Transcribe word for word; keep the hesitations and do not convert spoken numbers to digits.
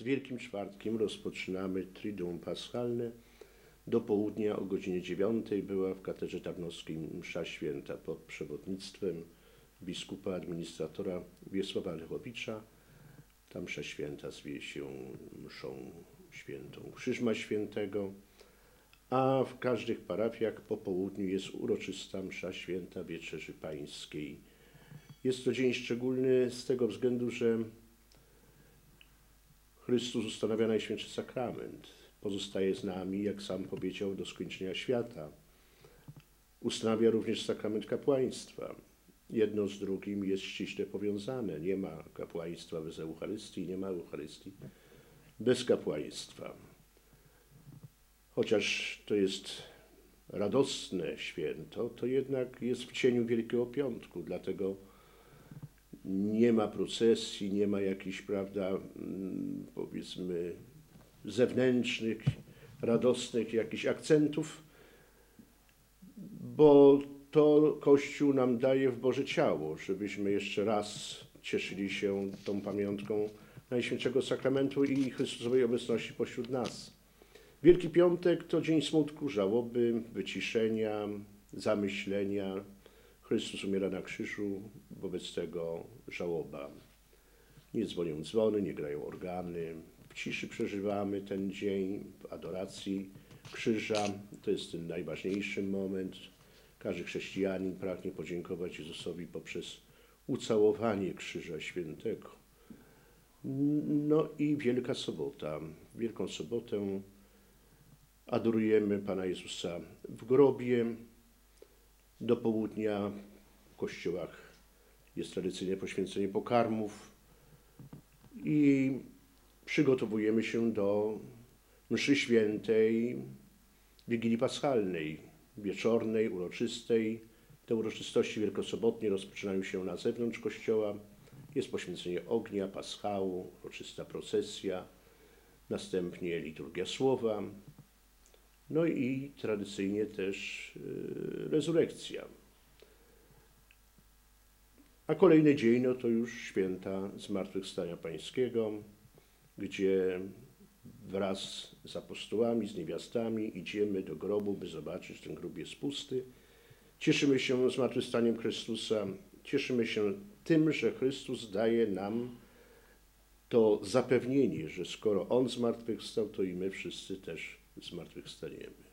Z Wielkim Czwartkiem rozpoczynamy Triduum Paschalne. Do południa o godzinie dziewiątej była w katedrze tarnowskiej msza święta pod przewodnictwem biskupa administratora Wiesława Lechowicza. Ta msza święta zwie się mszą świętą Krzyżma Świętego, a w każdych parafiach po południu jest uroczysta msza święta Wieczerzy Pańskiej. Jest to dzień szczególny z tego względu, że Chrystus ustanawia Najświętszy Sakrament. Pozostaje z nami, jak sam powiedział, do skończenia świata. Ustanawia również sakrament kapłaństwa. Jedno z drugim jest ściśle powiązane. Nie ma kapłaństwa bez Eucharystii, nie ma Eucharystii bez kapłaństwa. Chociaż to jest radosne święto, to jednak jest w cieniu Wielkiego Piątku, dlatego nie ma procesji, nie ma jakichś, prawda, powiedzmy, zewnętrznych, radosnych jakichś akcentów, bo to Kościół nam daje w Boże Ciało, żebyśmy jeszcze raz cieszyli się tą pamiątką Najświętszego Sakramentu i Chrystusowej obecności pośród nas. Wielki Piątek to dzień smutku, żałoby, wyciszenia, zamyślenia. Chrystus umiera na krzyżu, wobec tego żałoba. Nie dzwonią dzwony, nie grają organy. W ciszy przeżywamy ten dzień, w adoracji krzyża. To jest ten najważniejszy moment. Każdy chrześcijanin pragnie podziękować Jezusowi poprzez ucałowanie Krzyża Świętego. No i Wielka Sobota. Wielką Sobotę adorujemy Pana Jezusa w grobie. Do południa w kościołach jest tradycyjne poświęcenie pokarmów i przygotowujemy się do mszy świętej Wigilii Paschalnej, wieczornej, uroczystej. Te uroczystości wielkosobotnie rozpoczynają się na zewnątrz kościoła. Jest poświęcenie ognia, paschału, uroczysta procesja, następnie liturgia słowa, no i tradycyjnie też yy, rezurekcja. A kolejny dzień no to już święta Zmartwychwstania Pańskiego, gdzie wraz z apostołami, z niewiastami idziemy do grobu, by zobaczyć, że ten grób jest pusty. Cieszymy się zmartwychwstaniem Chrystusa, cieszymy się tym, że Chrystus daje nam to zapewnienie, że skoro On zmartwychwstał, to i my wszyscy też zmartwychwstaniemy.